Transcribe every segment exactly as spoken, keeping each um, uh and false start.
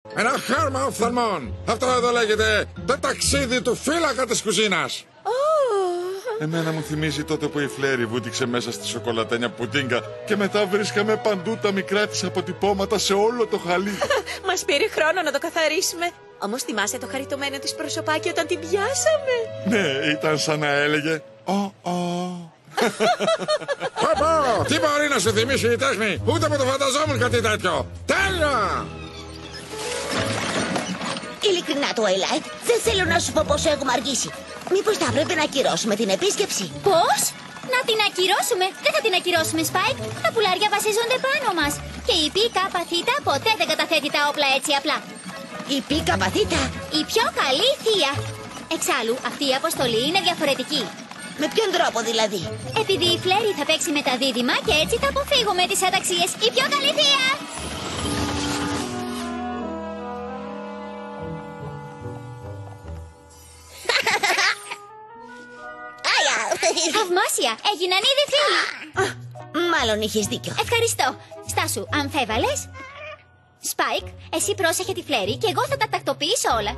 Ένα χάρμα οφθαλμών. Αυτό εδώ λέγεται το ταξίδι του φύλακα της κουζίνας. Oh. Εμένα μου θυμίζει τότε που η Φλέρι βούτυξε μέσα στη σοκολατένια πουτίνγκα και μετά βρίσκαμε παντού τα μικρά της αποτυπώματα σε όλο το χαλί. Μας πήρε χρόνο να το καθαρίσουμε. Όμως θυμάσαι το χαριτωμένο της προσωπάκι όταν την πιάσαμε? Ναι, ήταν σαν να έλεγε «Ω, ω». Πω, τι μπορεί να σου θυμίσει η τέχνη. Ούτε που το φανταζόμουν κάτι τέτοιο. Τέλεια! Ειλικρινά, Twilight, δεν θέλω να σου πω πόσο έχουμε αργήσει. Μήπως θα πρέπει να ακυρώσουμε την επίσκεψη? Πώς? Να την ακυρώσουμε? Δεν θα την ακυρώσουμε, Spike. Τα πουλάρια βασίζονται πάνω μας. Και η πίκα παθήτα ποτέ δεν καταθέτει τα όπλα έτσι απλά. Η πίκα παθήτα? Η πιο καλή θεία. Εξάλλου, αυτή η αποστολή είναι διαφορετική. Με ποιον τρόπο δηλαδή? Επειδή η Flurry θα παίξει με τα δίδυμα και έτσι θα αποφύγουμε τις αταξίες. Η πιο καλή θεία! Θαυμάσια! Έγιναν ήδη φίλοι! Μάλλον είχες δίκιο. Ευχαριστώ. Στάσου, αμφέβαλες. Spike, εσύ πρόσεχε τη Flurry και εγώ θα τα τακτοποιήσω όλα.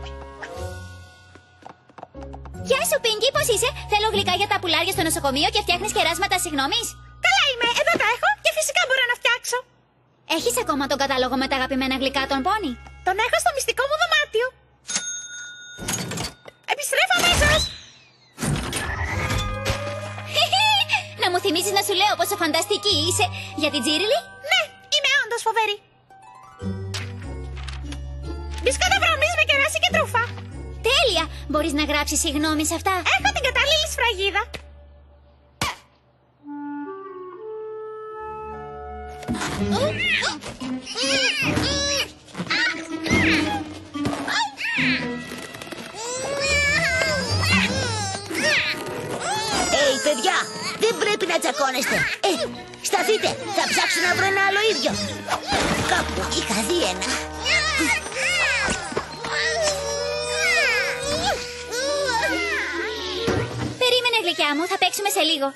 Γεια σου, Pinky, πώς είσαι? Θέλω γλυκά για τα πουλάρια στο νοσοκομείο και φτιάχνεις κεράσματα συγγνώμης. Καλά είμαι, εδώ τα έχω και φυσικά μπορώ να φτιάξω. Έχεις ακόμα τον κατάλογο με τα αγαπημένα γλυκά των πόνι? Τον έχω στο μυστικό μου δωμάτιο. Επιστρέφω αμέσως. Να μου θυμίζεις να σου λέω πόσο φανταστική είσαι. Για την Τζίριλι? Ναι, είμαι όντως φοβερή. Μπισκότα βρωμής με κεράσι και τρούφα. Τέλεια! Μπορείς να γράψεις συγγνώμη σε αυτά? Έχω την κατάλληλη σφραγίδα. Έι, παιδιά, δεν πρέπει να τσακώνεστε. Ε, σταθείτε, θα ψάξω να βρω ένα άλλο ίδιο. Κάπου είχα δει ένα. Περίμενε, γλυκιά μου, θα παίξουμε σε λίγο.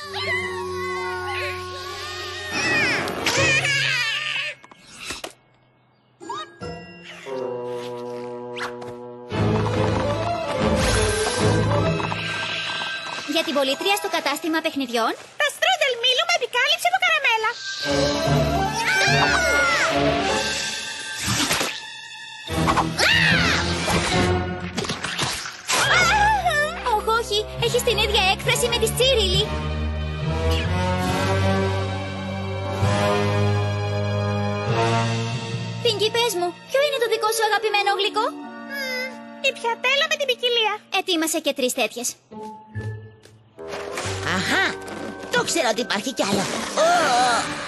Για την πολίτρια στο κατάστημα παιχνιδιών. Τα στρούντελ μήλου με επικάλυψη από καραμέλα. Όχι, όχι, έχεις την ίδια έκφραση με τη Τζίριλι. Pinky, πες μου, ποιο είναι το δικό σου αγαπημένο γλυκό? Η πιατέλα με την ποικιλία. Ετοίμασε και τρεις τέτοιες. Αχα, το ξέρω ότι υπάρχει κι άλλο. Ω,